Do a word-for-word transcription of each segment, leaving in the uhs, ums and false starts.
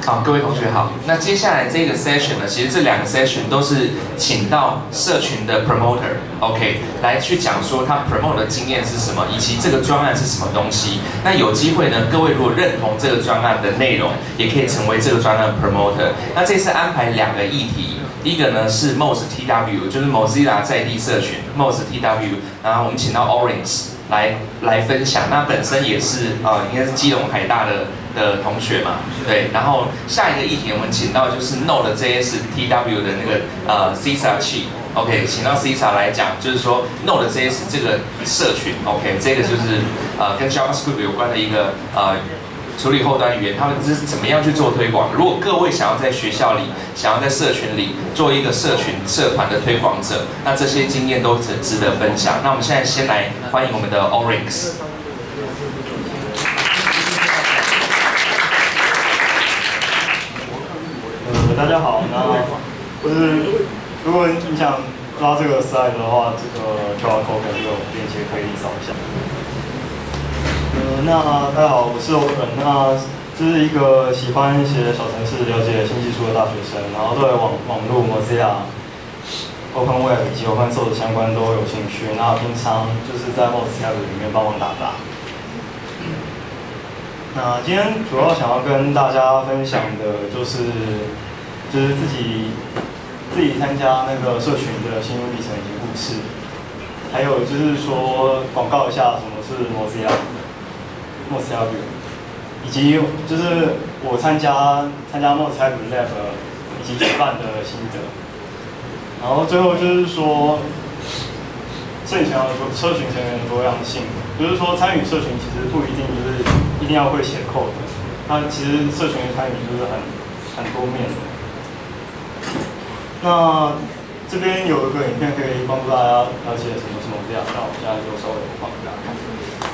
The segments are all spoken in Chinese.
好，各位同学好。那接下来这个 session 呢，其实这两个 session 都是请到社群的 promoter，OK， 来去讲说他 promote 的经验是什么，以及这个专案是什么东西。那有机会呢，各位如果认同这个专案的内容，也可以成为这个专案 promoter。那这次安排两个议题，第一个呢是 M O S T W， 就是 Mozilla 在地社群 M O S T W， 然后我们请到 Orange 来来分享。那本身也是啊、呃，应该是基隆海大的。的同学嘛，对，然后下一个议题我们请到就是 Node.js T W 的那个呃 Cesar Chi，OK， 请到 Cesar 来讲，就是说 Node.js 这个社群 ，OK， 这个就是呃跟 JavaScript 有关的一个呃处理后端语言，他们是怎么样去做推广？如果各位想要在学校里，想要在社群里做一个社群社团的推广者，那这些经验都值值得分享。那我们现在先来欢迎我们的 Orange。 大家好，那就是如果你想抓这个 slide 的话，这个 Q R code 跟这个链接可以扫一下。呃，那大家好，我是 Open， 那这是一个喜欢写小程式、了解新技术的大学生，然后对网网络、Mozilla、Open Web 以及 Open Source 相关都有兴趣。那平常就是在 Mozilla 里面帮忙打杂。那今天主要想要跟大家分享的就是。就是自己自己参加那个社群的心路历程以及故事，还有就是说广告一下什么是 Mozilla、Mozilla View， 以及就是我参加参加 Mozilla Lab 以及举办的心得。然后最后就是说，社群要说社群成员的多样性，就是说参与社群其实不一定就是一定要会写 code， 那其实社群的参与就是很很多面的。那这边有一个影片可以帮助大家了解什么是 Mozilla， 那我现在就稍微放给大家看。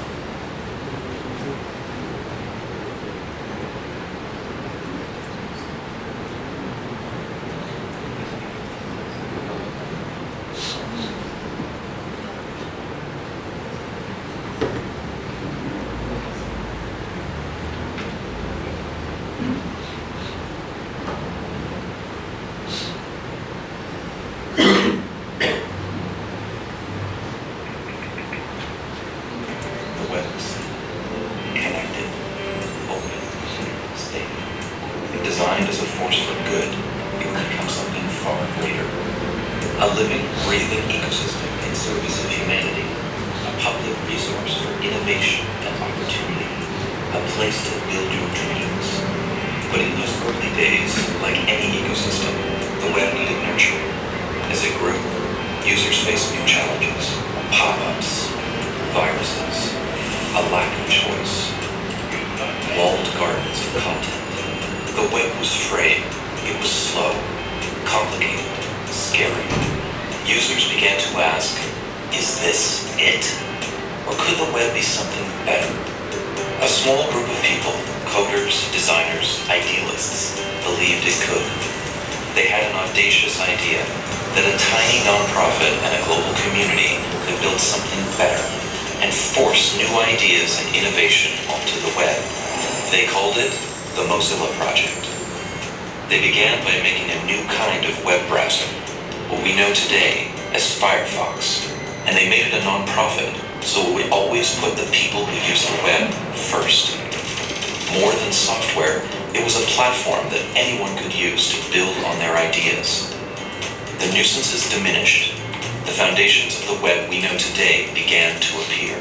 Designed as a force for good, it will become something far greater. A living, breathing ecosystem in service of humanity. A public resource for innovation and opportunity. A place to build your dreams. But in those early days, like any ecosystem, the web needed nurturing. As it grew, users faced new challenges. Pop-ups, viruses, a lack of choice. Walled gardens of content. The web was frayed, it was slow, complicated, scary. Users began to ask, is this it? Or could the web be something better? A small group of people, coders, designers, idealists, believed it could. They had an audacious idea that a tiny nonprofit and a global community could build something better and force new ideas and innovation onto the web. They called it the Mozilla Project. They began by making a new kind of web browser, what we know today as Firefox, and they made it a non-profit, so it would always put the people who use the web first. More than software, it was a platform that anyone could use to build on their ideas. The nuisances diminished. The foundations of the web we know today began to appear.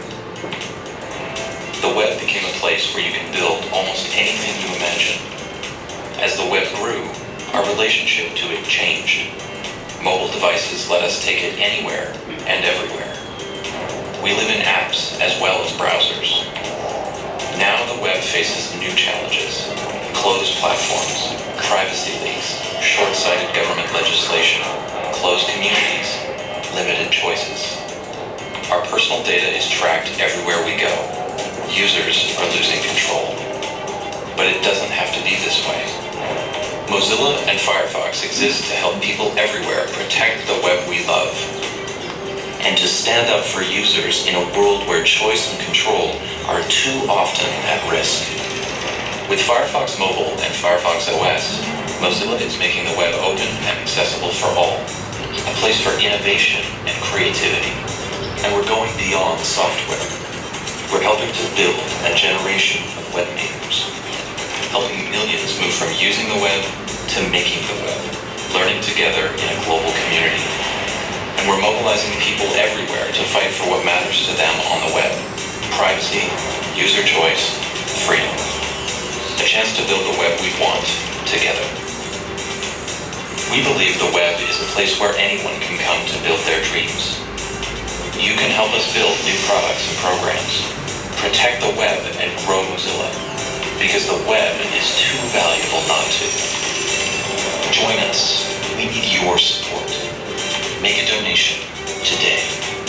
The web became a place where you could build almost anything you imagine. As the web grew, our relationship to it changed. Mobile devices let us take it anywhere and everywhere. We live in apps as well as browsers. Now the web faces new challenges. Closed platforms, privacy leaks, short-sighted government legislation, closed communities, limited choices. Our personal data is tracked everywhere we go. Users are losing control. But it doesn't have to be this way. Mozilla and Firefox exist to help people everywhere protect the web we love. And to stand up for users in a world where choice and control are too often at risk. With Firefox Mobile and Firefox O Mozilla is making the web open and accessible for all, a place for innovation and creativity. And we're going beyond software. We're helping to build a generation of web makers, helping millions move from using the web to making the web, learning together in a global community. And we're mobilizing people everywhere to fight for what matters to them on the web: privacy, user choice, freedom. A chance to build the web we want together. We believe the web is a place where anyone can come to build their dreams. You can help us build new products and programs, protect the web and grow Mozilla, because the web is too valuable not to. Join us. We need your support. Make a donation today.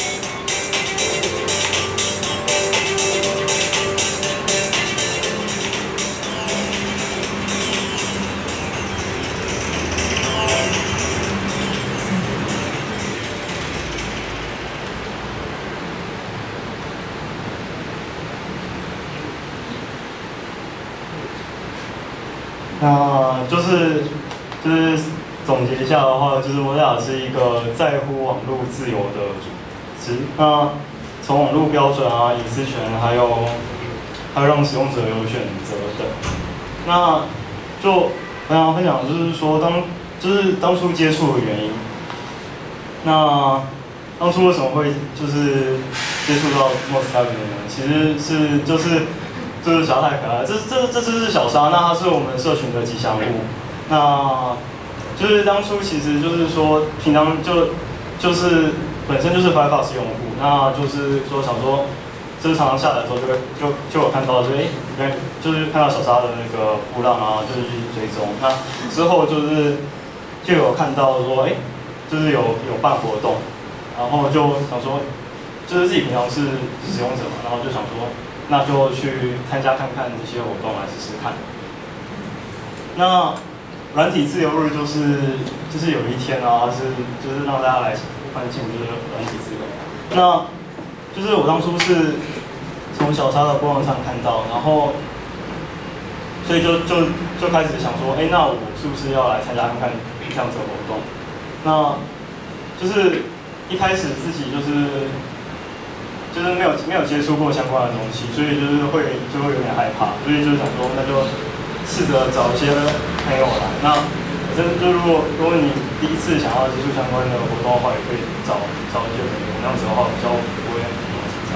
那就是就是总结一下的话，就是 Mozilla 是一个在乎网络自由的组织。那从网络标准啊、隐私权，还有还有让使用者有选择等。那就跟大家分享，就是说当就是当初接触的原因。那当初为什么会就是接触到 Mozilla 呢？其实是就是。就是小太可爱，这这这只是小沙，那它是我们社群的吉祥物。那就是当初其实就是说，平常就就是本身就是 Firefox 用户，那就是说想说，就是常常下载的时候就会就就有看到，就是哎，原就是看到小沙的那个波浪啊，就是去追踪。那之后就是就有看到说，哎，就是有有办活动，然后就想说，就是自己平常是使用者嘛，然后就想说。那就去参加看看这些活动来试试看。那软体自由日就是就是有一天啊，是就是让大家来欢庆就是软体自由。那就是我当初是从小沙的播放上看到，然后所以就就就开始想说，哎，那我是不是要来参加看看这样子的活动？那就是一开始自己就是。就是没有没有接触过相关的东西，所以就是会就会有点害怕，所以就是想说，那就试着找一些朋友来。那反正就如果如果你第一次想要接触相关的活动的话，也可以找找一些朋友，那样子的话比较不会很紧张。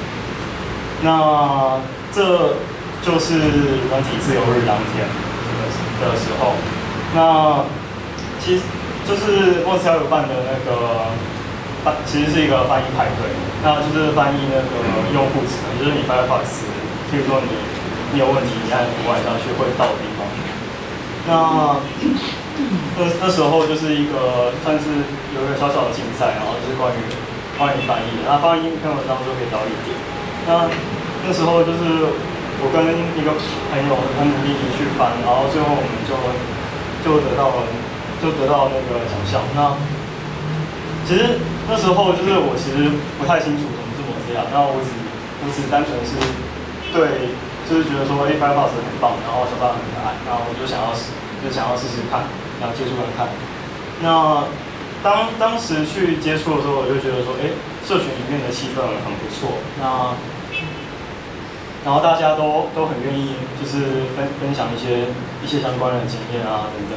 那这就是软体自由日当天的时候，那其实就是 Mozilla 有办的那个。其实是一个翻译派对，那就是翻译那个用户词，也就是你 Firefox， 譬如说你你有问题，你按图案下去会到的地方。那那那时候就是一个算是有一个小小的竞赛，然后就是关于关于翻译，那翻译篇文章就可以找一点。那那时候就是我跟一个朋友很努力去翻，然后最后我们就就得到了就得到那个奖项。那其实那时候就是我其实不太清楚什么是 Mozilla，那我只我只单纯是对，就是觉得说，哎 ，Firefox 很棒，然后小沙很可爱，然后我就想要试，就想要试试看，然后接触看看。那当当时去接触的时候，我就觉得说，哎，社群里面的气氛很不错，那然后大家都都很愿意，就是分分享一些一些相关的经验啊等等。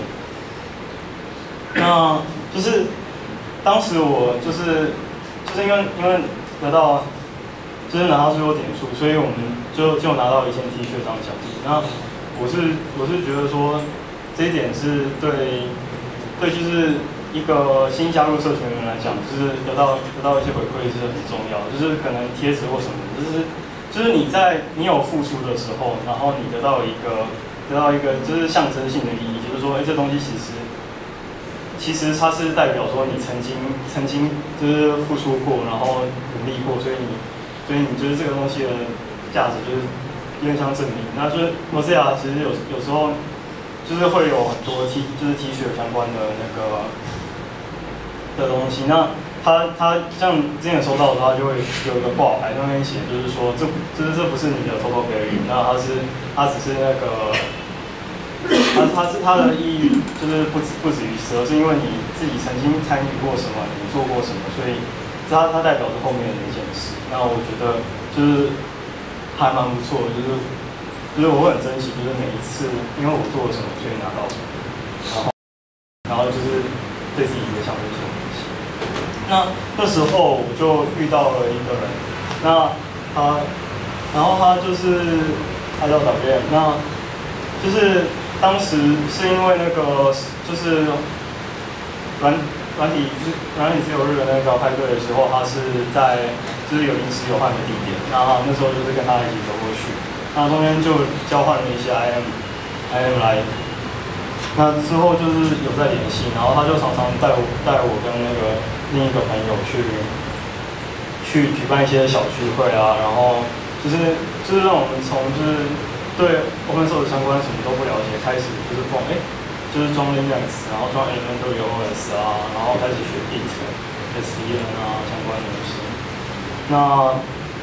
那就是。当时我就是就是因为因为得到就是拿到最多点数，所以我们就就拿到一件 T 恤当奖励。那我是我是觉得说这一点是对对就是一个新加入社群的人来讲，就是得到得到一些回馈是很重要的，就是可能贴纸或什么，就是就是你在你有付出的时候，然后你得到一个得到一个就是象征性的意义，就是说哎这东西其实。其实它是代表说你曾经曾经就是付出过，然后努力过，所以你所以你就是这个东西的价值就是有点像证明。那就是 Mozilla 其实有有时候就是会有很多 T 就是 T 恤相关的那个的东西。那他他像之前收到的话，就会有一个挂牌上面写，就是说这就是这不是你的 total value， 那它是它只是那个。 它它是它的意义就是不止不止于此，而是因为你自己曾经参与过什么，你做过什么，所以它它代表着后面的那件事。那我觉得就是还蛮不错的，就是就是我会很珍惜，就是每一次因为我做了什么，所以拿到什么，然后然后就是对自己也想这些东西。那那时候我就遇到了一个人，那他然后他就是他叫导演，那就是当时是因为那个就是软软体软体自由日的那个派对的时候，他是在就是有临时有换的地点，那那时候就是跟他一起走过去，那中间就交换了一些 I M I M 来，那之后就是有在联系，然后他就常常带我带我跟那个另一个朋友去去举办一些小聚会啊，然后就是就是让我们从就是对 open source 相关什么都不了解，开始就是从哎，就是装 Linux， 然后装 Elementary O S 啊，然后开始学 Git、S D N 啊相关的东西。那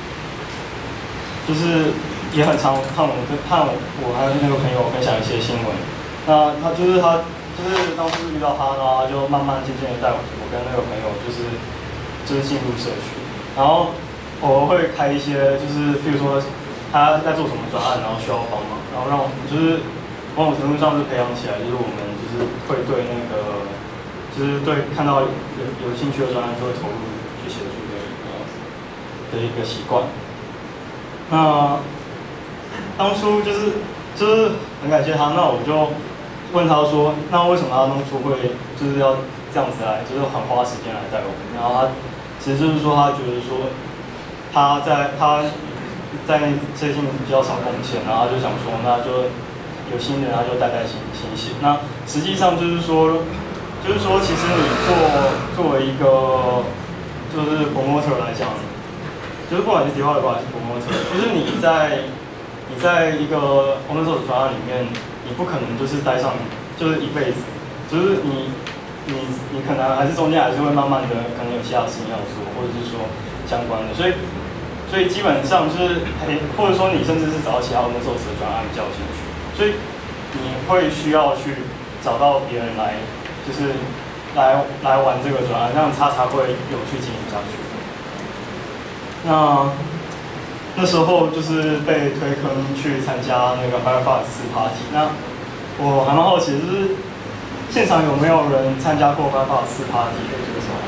就是也很常看我跟看我我还有那个朋友分享一些新闻。那他就是他就是当初遇到他呢，他就慢慢渐渐的带我跟那个朋友就是就是进入社区，然后我会开一些就是譬如说。他在做什么专案，然后需要帮忙，然后让我就是某种程度上是培养起来，就是我们就是会对那个，就是对看到有有兴趣的专案就会投入去协助的一个的一个习惯。那当初就是就是很感谢他，那我就问他说，那为什么他当初会就是要这样子来，就是很花时间来带我们？然后他其实就是说，他觉得说他在他。在最近比较少贡献，然后他就想说，那就有新人，他就带带新新血。那实际上就是说，就是说，其实你做作为一个就是 promoter 来讲，就是不管是 developer 还是 promoter，就是你在你在一个 open source 专案里面，你不可能就是待上就是一辈子，就是你你你可能还是中间还是会慢慢的可能有其他事情要做，或者是说相关的，所以。所以基本上就是，或者说你甚至是找到其他 open source 的专案比较有兴趣，所以你会需要去找到别人来，就是来来玩这个专案，这样它才会有趣经营下去。那那时候就是被推坑去参加那个 Firefox 四 party， 那我还蛮好奇，就是现场有没有人参加过 Firefox 四 party 可以举手？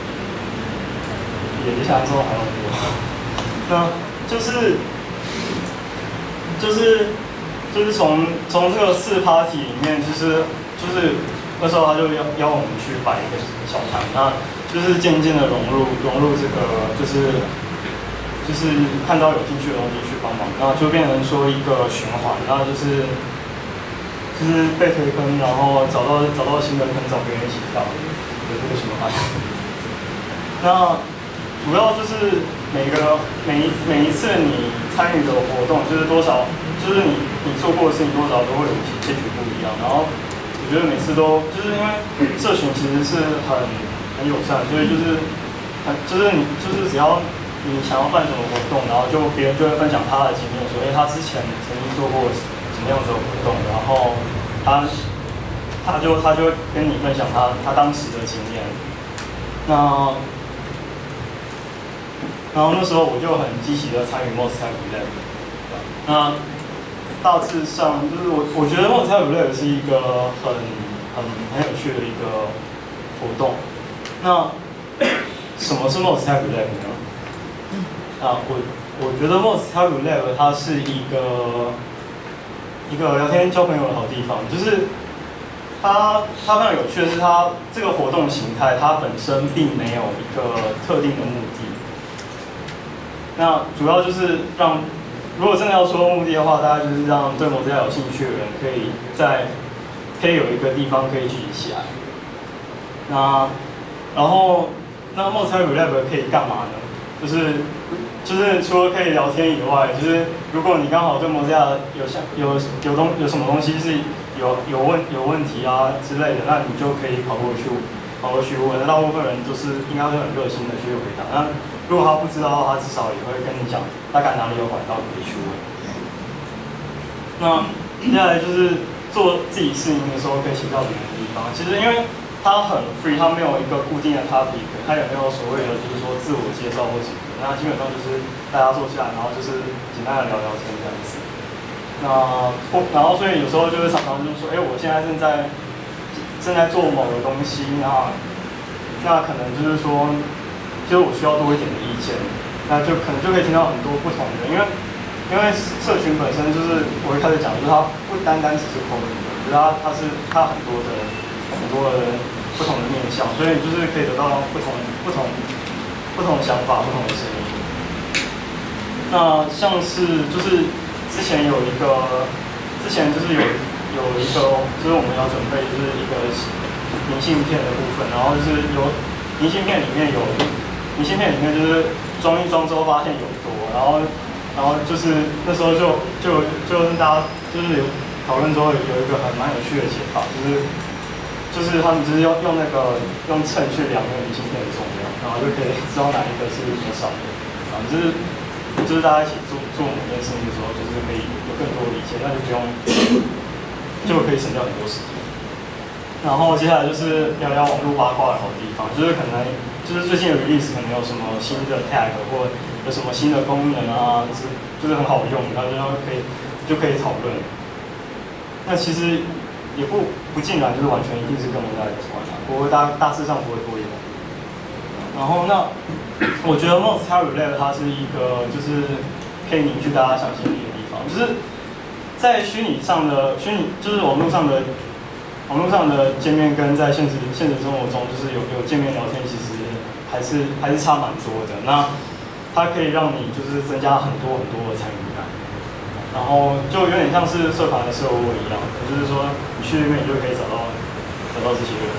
也想象中还很多。那就是就是就是从从这个四 party 里面，就是就是那时候他就邀邀我们去摆一个小摊，那就是渐渐的融入融入这个就是就是看到有兴趣的东西去帮忙，然后就变成说一个循环，然后就是就是被推坑，然后找到找到新的坑，找别人一起跳的这个循环。那主要就是每个每一每一次你参与的活动，就是多少，就是你你做过的事情多少都会有些许不一样。然后我觉得每次都就是因为社群其实是很很友善，所以就是很就是你就是只要你想要办什么活动，然后就别人就会分享他的经验，说哎他之前曾经做过什么样子的活动，然后他他就他就跟你分享他他当时的经验。那然后那时候我就很积极的参与 Moz Type Lab。那大致上就是我我觉得 Moz Type Lab 是一个很很很有趣的一个活动。那什么是 Moz Type Lab 呢？啊，我我觉得 Moz Type Lab 它是一个一个聊天交朋友的好地方，就是它它非常有趣的是它这个活动形态它本身并没有一个特定的目的。那主要就是让，如果真的要说目的的话，大概就是让对Mozilla有兴趣的人可以在，可以有一个地方可以聚集起来。那，然后，那 Moz Type Lab 可以干嘛呢？就是就是除了可以聊天以外，就是如果你刚好对Mozilla有像有有东有什么东西是有有问有问题啊之类的，那你就可以跑过去跑过去问。大部分人就是应该会很热心的去回答。那如果他不知道的话，他至少也会跟你讲大概哪里有管道可以去问。那接下来就是做自己事情的时候可以写到别人的地方。其实因为它很 free， 它没有一个固定的 topic， 它也没有所谓的就是说自我介绍或什么的。那基本上就是大家坐下来，然后就是简单的聊聊天这样子。那或然后所以有时候就会常常就是说，哎，我现在正在正在做某个东西，那那可能就是说，就是我需要多一点的意见，那就可能就可以听到很多不同的，因为因为社群本身就是我一开始讲，就是它不单单只是 coding 的，就是它它是它很多的很多的不同的面向，所以就是可以得到不同不同不同的想法，不同的声音。那像是就是之前有一个，之前就是有有一个，就是我们要准备就是一个明信片的部分，然后就是有明信片里面有明信片里面就是装一装之后发现有多，然后然后就是那时候就就就是大家就是有讨论之后有一个很蛮有趣的解法，就是就是他们就是用用那个用秤去量那个明信片的重量，然后就可以知道哪一个是多少的，啊就是就是大家一起做做某件事情的时候，就是可以有更多的理解，那就不用就可以省掉很多时间。然后接下来就是聊聊网络八卦的好地方，就是可能就是最近有release可能有什么新的 tag 或有什么新的功能啊，就是就是很好用，然后就可以就可以讨论。那其实也不不尽然就是完全一定是跟我大家有关啊，不过大大致上不会多一点。然后那我觉得 multi-relay 它是一个就是可以凝聚大家想象力的地方，就是在虚拟上的虚拟就是网络上的网络上的见面跟在现实现实生活中就是有有见面聊天，其实还是还是差蛮多的。那它可以让你就是增加很多很多的参与感，然后就有点像是社团的社窝一样，就是说你去那边你就可以找到找到这些人。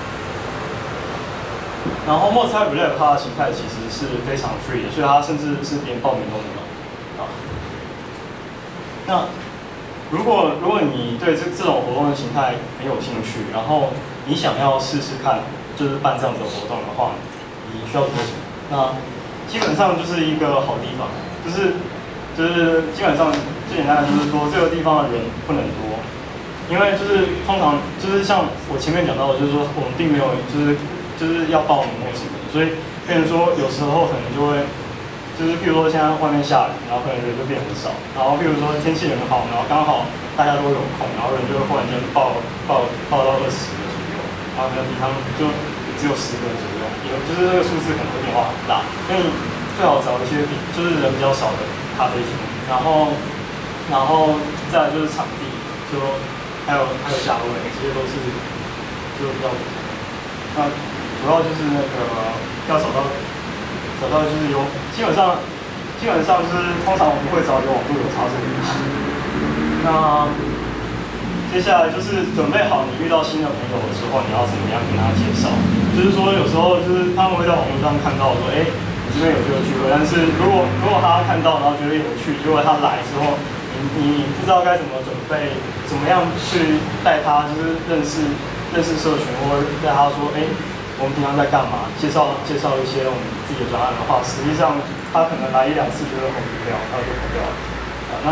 然后 multi-relay 它的形态其实是非常 free 的，所以它甚至是连报名都没有啊。那如果如果你对这这种活动的形态很有兴趣，然后你想要试试看，就是办这样子的活动的话，你需要做什么？那基本上就是一个好地方，就是就是基本上最简单的就是说这个地方的人不能多，因为就是通常就是像我前面讲到的，就是说我们并没有就是就是要报名或什么的，所以变成说有时候可能就会。就是譬如说现在外面下雨，然后可能人就变很少，然后譬如说天气很好，然后刚好大家都有空，然后人就会忽然间报报报到二十个左右，然后可能比他们就只有十个左右，有就是这个数字可能会变化很大，所以最好找一些比就是人比较少的咖啡厅，然后然后再来就是场地，就还有还有价位，这些都是就比较那主要就是那个要找到。找到就是有，基本上基本上就是通常我们会找有网络有插座的。那接下来就是准备好你遇到新的朋友的时候，你要怎么样跟他介绍？就是说有时候就是他们会在网络上看到说，哎、欸，你这边有这个聚会，但是如果如果他看到然后觉得有趣，结果他来之后，你你不知道该怎么准备，怎么样去带他就是认识认识社群，或者带他说，哎、欸。我们平常在干嘛？介绍介绍一些我们自己的专案的话，实际上他可能来一两次就会红不掉，他就跑掉了。啊，那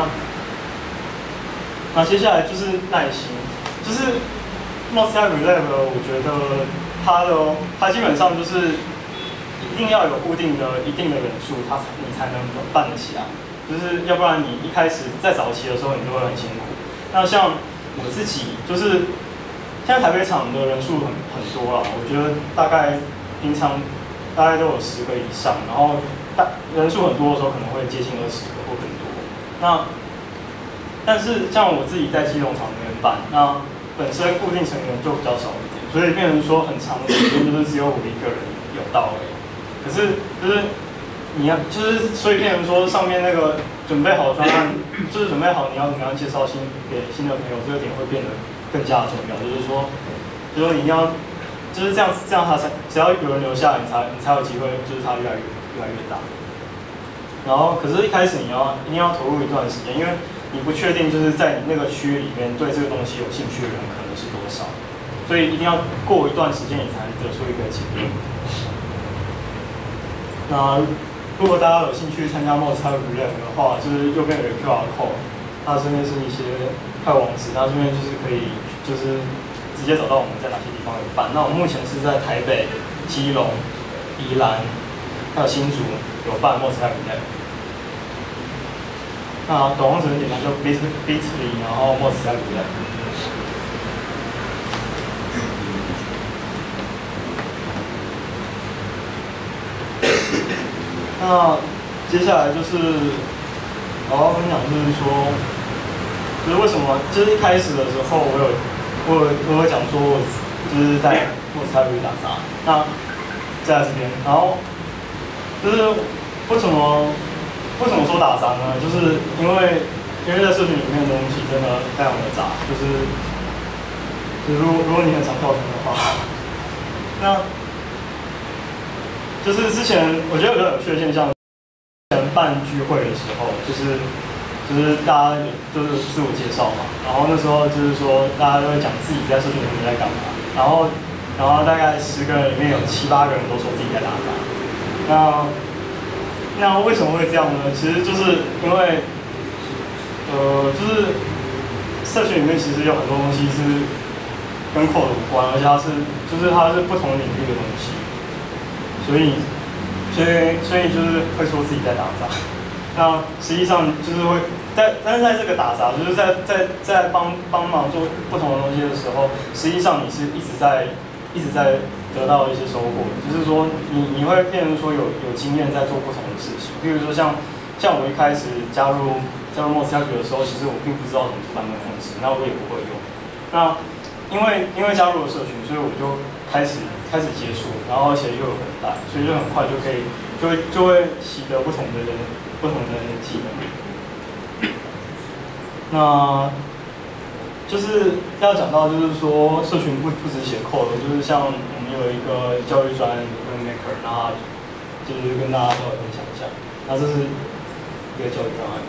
那接下来就是耐心，就是 multi-relay 我觉得它的它基本上就是一定要有固定的一定的人数，它你才能办得起来。就是要不然你一开始在早期的时候你就会很辛苦。那像我自己就是。现在台北场的人数很很多啦，我觉得大概平常大概都有十个以上，然后大人数很多的时候可能会接近二十个或更多。那但是像我自己在基隆场那边办，那本身固定成员就比较少一点，所以变成说很长的时间就是只有我一个人有到而已。可是就是你要就是所以变成说上面那个准备好专案，就是准备好你要怎么样介绍新给新的朋友，这个点会变得。更加重要，就是说，就是说你一定要，就是这样，这样他才只要有人留下来，你才你才有机会，就是他越来越越来越大。然后，可是一开始你要一定要投入一段时间，因为你不确定就是在你那个区域里面对这个东西有兴趣的人可能是多少，所以一定要过一段时间你才能得出一个结论。那如果大家有兴趣参加 multi-relay 的话，就是右边有个 Q R code。 它这边是一些快网址，它这边就是可以就是直接找到我们在哪些地方有办。那我们目前是在台北、基隆、宜兰，还有新竹有办 Mozilla Connect。那短网址很简单，就 bit bit.ly， 然后 Mozilla Connect。那接下来就是我要分享，就是说，就是为什么，就是一开始的时候，我有我有我有讲说，我就是在莫斯泰里打杂。那在这边，然后就是为什么为什么说打杂呢？就是因为因为在社群里面的东西真的非常的杂，就是就是如果如果你很常跳绳的话，那。就是之前我觉得有个有趣的现象，之前办聚会的时候，就是就是大家就是自我介绍嘛，然后那时候就是说大家都会讲自己在社群里面在干嘛，然后然后大概十个人里面有七八个人都说自己在打杂。那那为什么会这样呢？其实就是因为呃就是社群里面其实有很多东西是跟 code 无关，而且它是就是它是不同领域的东西。所以，所以，所以就是会说自己在打杂。那实际上就是会在，但是在这个打杂，就是在在在帮帮忙做不同的东西的时候，实际上你是一直在一直在得到一些收获。就是说你，你会变成说有有经验在做不同的事情。比如说像像我一开始加入加入 Mozilla 的时候，其实我并不知道怎么办那个东西，那我也不会用。那因为因为加入了社群，所以我就开始。开始接触，然后而且又有很大，所以就很快就可以，就会就会习得不同的人不同的技能。那就是要讲到，就是说社群不不只写 code， 就是像我们有一个教育专案 Webmaker， 那就是跟大家稍微分享一下。那这是一个教育专案。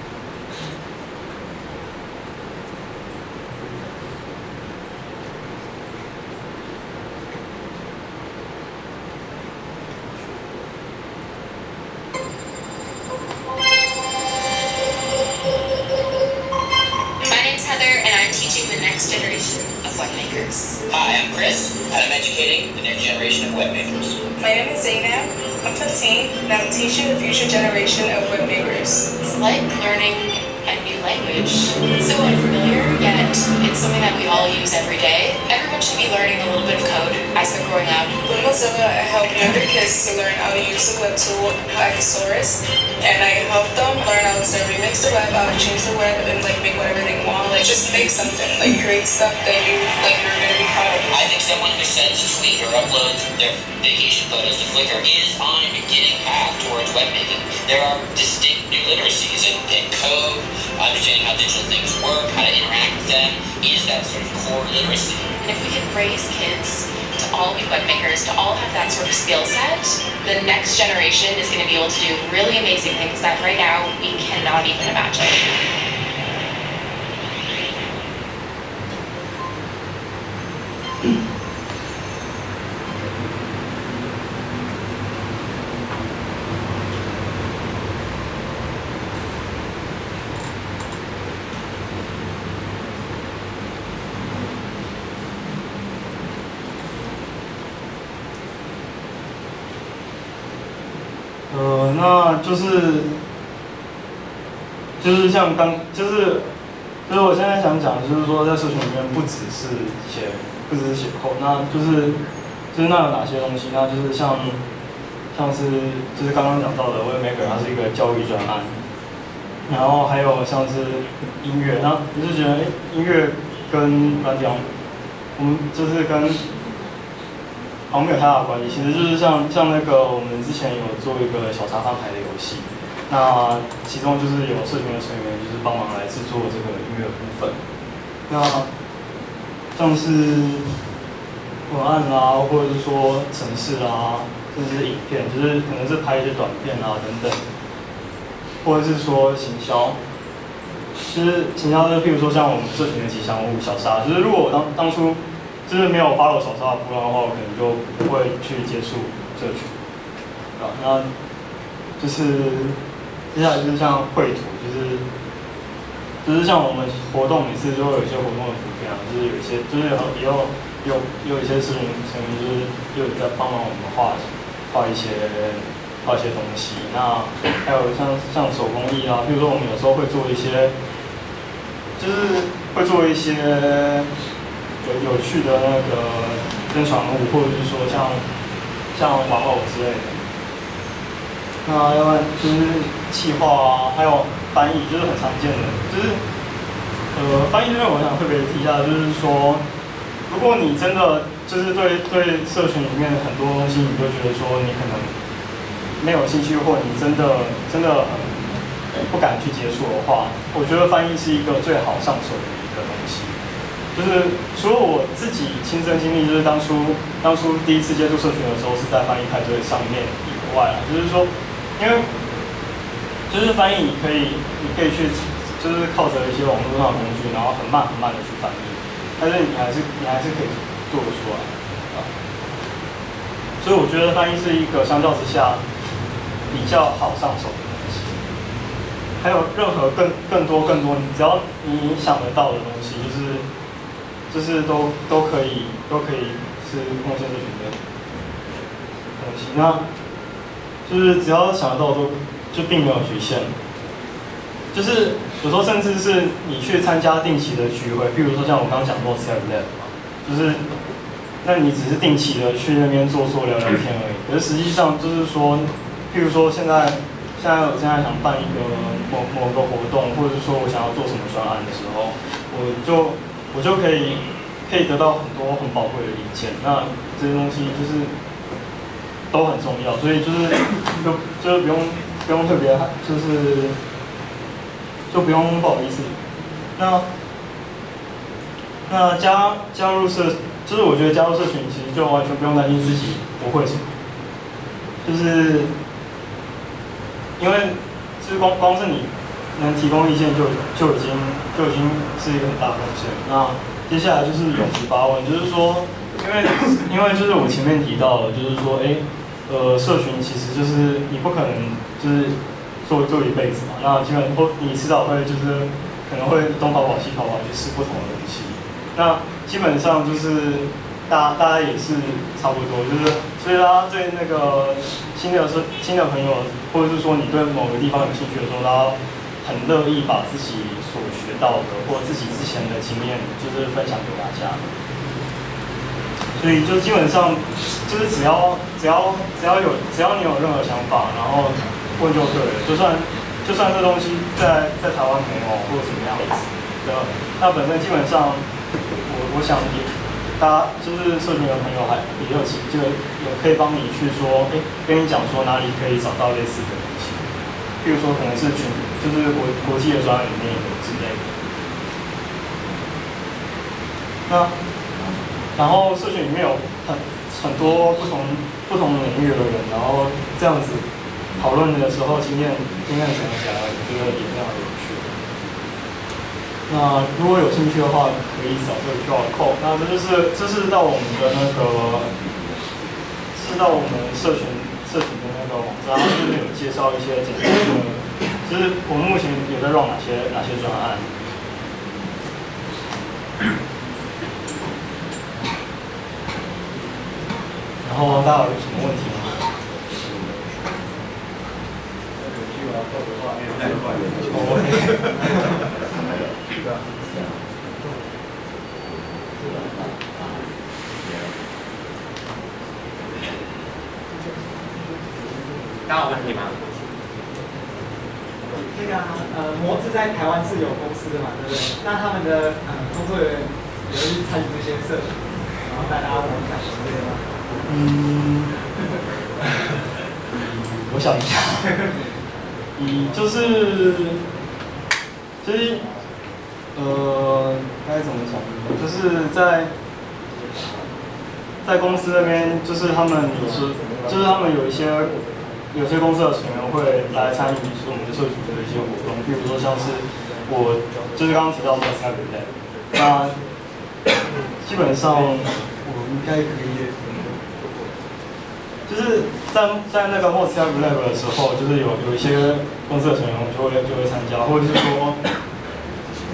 Hi, I'm Chris, and I'm educating the next generation of webmakers. My name is Zainab. I'm fifteen, and I'm teaching the future generation of webmakers. It's like learning a new language. It's so unfamiliar, yet it's something that we all use every day. Everyone should be learning a little bit of code as they're growing up. With Mozilla, I help younger kids to learn how to use the web tool Hacksaurus, and I help them learn how to remix the web, how to change the web, and like make whatever they want. Like just make something, like create stuff that you like you're gonna be proud of. I think someone who sends a tweet or uploads their vacation photos to Flickr is on a beginning path towards web making. There are distinct new literacies in, in code, understanding how digital things work, how to interact with them, is that sort of core literacy. And if we can raise kids to all be web makers, to all have that sort of skill set, the next generation is going to be able to do really amazing things that right now we cannot even imagine. 呃，那就是，就是像刚，就是，就是我现在想讲的，就是说在社群里面不只是写，不只是写 code， 那就是，就是那有哪些东西？那就是像，像是就是刚刚讲到的 Webmaker， 它是一个教育专案，然后还有像是音乐，那你是觉得，哎，音乐跟软体，我们就是跟。好像没有太大的关系，其实就是像像那个我们之前有做一个小茶饭牌的游戏，那其中就是有社群的成员就是帮忙来制作这个音乐部分，那像是文案啦，或者是说程式啦，甚至是影片，就是可能是拍一些短片啊等等，或者是说行销，其实行销就是譬如说像我们社群的吉祥物小沙，就是如果我当当初。就是没有 follow 小沙的部落的话，我可能就不会去接触社群，啊，那就是接下来就是像绘图，就是就就是像我们活动每次都会有一些活动的图片啊，就是有一些就是有也有有有一些社群成员就是有在帮忙我们画画一些画一些东西。那还有像像手工艺啊，比如说我们有时候会做一些，就是会做一些有有趣的那个宣传物，或者是说像像玩偶之类的。那要不然就是企划啊，还有翻译，就是很常见的，就是呃翻译这边我想特别提一下，就是说，如果你真的就是对对社群里面很多东西，你就觉得说你可能没有兴趣，或你真的真的不敢去接触的话，我觉得翻译是一个最好上手的一个东西。就是除了我自己亲身经历，就是当初当初第一次接触社群的时候是在翻译派对上面以外啊，就是说。因为就是翻译，你可以你可以去，就是靠着一些网络上的工具，然后很慢很慢的去翻译，但是你还是你还是可以做得出来啊。所以我觉得翻译是一个相较之下比较好上手的东西。还有任何更更多更多，只要你想得到的东西，就是就是都都可以都可以是贡献社群的东西。那就是只要想得到都就并没有局限，就是有时候甚至是你去参加定期的聚会，譬如说像我刚刚讲过 Self Lab 嘛，就是那你只是定期的去那边坐坐聊聊天而已。可是实际上就是说，譬如说现在现在我现在想办一个某某个活动，或者是说我想要做什么专案的时候，我就我就可以可以得到很多很宝贵的意见。那这些东西就是。都很重要，所以就是就就是不用不用特别，就是就不用不好意思。那那加加入社，就是我觉得加入社群其实就完全不用担心自己不会什么，就是因为就是光光是你能提供意见就就已经就已经是一个很大的贡献。那接下来就是勇于发问，就是说，因为因为就是我前面提到的，就是说，哎。呃，社群其实就是你不可能就是做做一辈子嘛，那基本上你迟早会就是可能会东跑跑西跑跑去试不同的东西。那基本上就是大大家也是差不多，就是所以大家对那个新的是新的朋友，或者是说你对某个地方有兴趣的时候，大家很乐意把自己所学到的或自己之前的经验，就是分享给大家。所以就基本上就是只要只要只要有只要你有任何想法，然后问就对了。就算就算这东西在在台湾没有或者什么样子的，那本身基本上我我想也大家就是社群的朋友还也有就有可以帮你去说，哎，跟你讲说哪里可以找到类似的东西，譬如说可能是群就是国国际的专案里面有之类的。那。然后社群里面有很很多不同不同领域的人，然后这样子讨论的时候，经验经验分享，我觉得也非常有趣。那如果有兴趣的话，可以扫这个 Q R code。那这就是这是到我们的那个，是到我们社群社群的那个网站，然后这边有介绍一些简单的，就是我们目前有在 run 哪些哪些专案。然后大家有什么问题吗？ 大家有问题吗？ 那个呃，模子在台湾是有公司的嘛，对不对？那他们的呃工作人员有去参与这些社群，然后大家玩感之类的吗？ 嗯，我想一下，以就是就是呃该怎么讲呢？就是在在公司那边，就是他们有时就是他们有一些有些公司的成员会来参与就是我们的社群的一些活动，比如说像是我就是刚刚提到的 Self Lab， 那基本上我应该可以。就是在在那个 Self Lab 的时候，就是有有一些公司的成员就会就会参加，或者是说，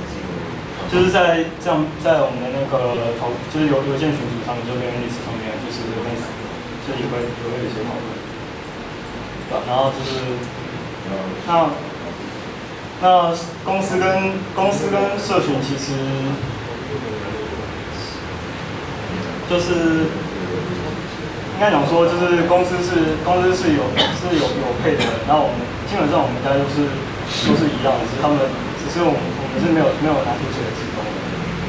就是在这样在我们的那个讨，就是邮邮件群组上面，就 mailing list 上面，就是那个就也会也会有一些讨论，对吧？然后就是那那公司跟公司跟社群其实就是应该讲说，就是公司是公司是有是有有配的，然后我们基本上我们应该都是都是一样的，只是他们只是我们我们是没有没有拿出水的职工的。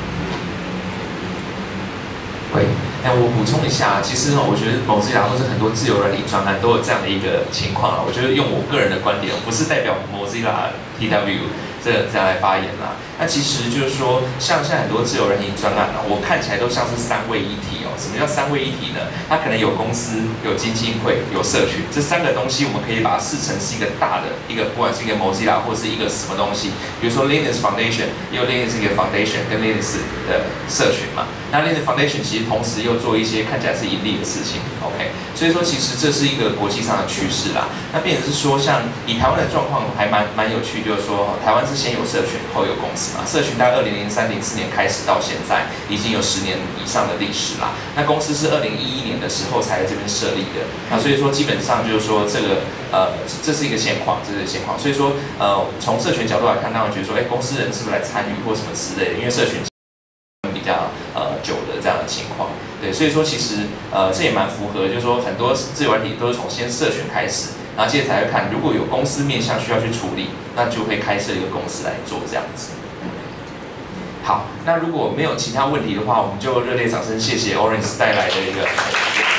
喂，哎，我补充一下，其实呢，我觉得Mozilla或是很多自由软体专案都有这样的一个情况啊。我觉得用我个人的观点，不是代表Mozilla T W 这这样来发言啦。那其实就是说，像现在很多自由软体专案啊，我看起来都像是三位一体哦。什么叫三位一体呢？它可能有公司、有基金会、有社群，这三个东西我们可以把它视成是一个大的一个，不管是一个 Mozilla 或是一个什么东西，比如说 Linux Foundation， 也有 Linux 一个 Foundation 跟 Linux 的社群嘛。那 Linux Foundation 其实同时又做一些看起来是盈利的事情 ，OK， 所以说其实这是一个国际上的趋势啦。那变成是说，像以台湾的状况还蛮蛮有趣，就是说台湾是先有社群后有公司嘛。社群大概二零零三零四年开始到现在，已经有十年以上的历史啦。那公司是二零一一年的时候才在这边设立的，那所以说基本上就是说这个呃这是一个现况，这是现况。所以说呃从社群角度来看，当然觉得说，哎，公司人是不是来参与或什么之类的，因为社群比较呃久的这样的情况，对，所以说其实呃这也蛮符合，就是说很多自由软体都是从先社群开始，然后接着才会看如果有公司面向需要去处理，那就会开设一个公司来做这样子。好，那如果没有其他问题的话，我们就热烈掌声谢谢 Orange 带来的一个。